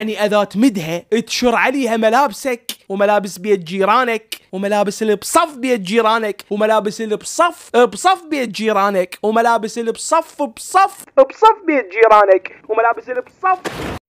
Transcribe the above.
يعني أداة مدها تشر عليها ملابسك وملابس بيت جيرانك وملابس اللي بصف بيت جيرانك وملابس اللي بصف بيت جيرانك وملابس اللي بصف بيت جيرانك وملابس اللي بصف